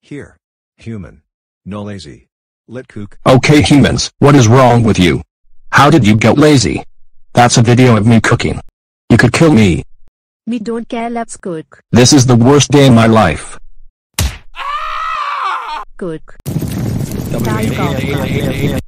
Here. Human. No lazy. Let kook. Okay humans, what is wrong with you? How did you get lazy? That's a video of me cooking. You could kill me. We don't care, let's cook. This is the worst day in my life. Cook.